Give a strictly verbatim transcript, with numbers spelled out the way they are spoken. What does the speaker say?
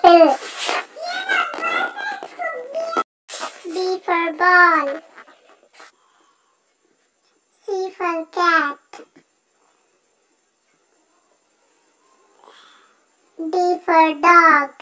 apple. B for ball. C for cat. D for dog.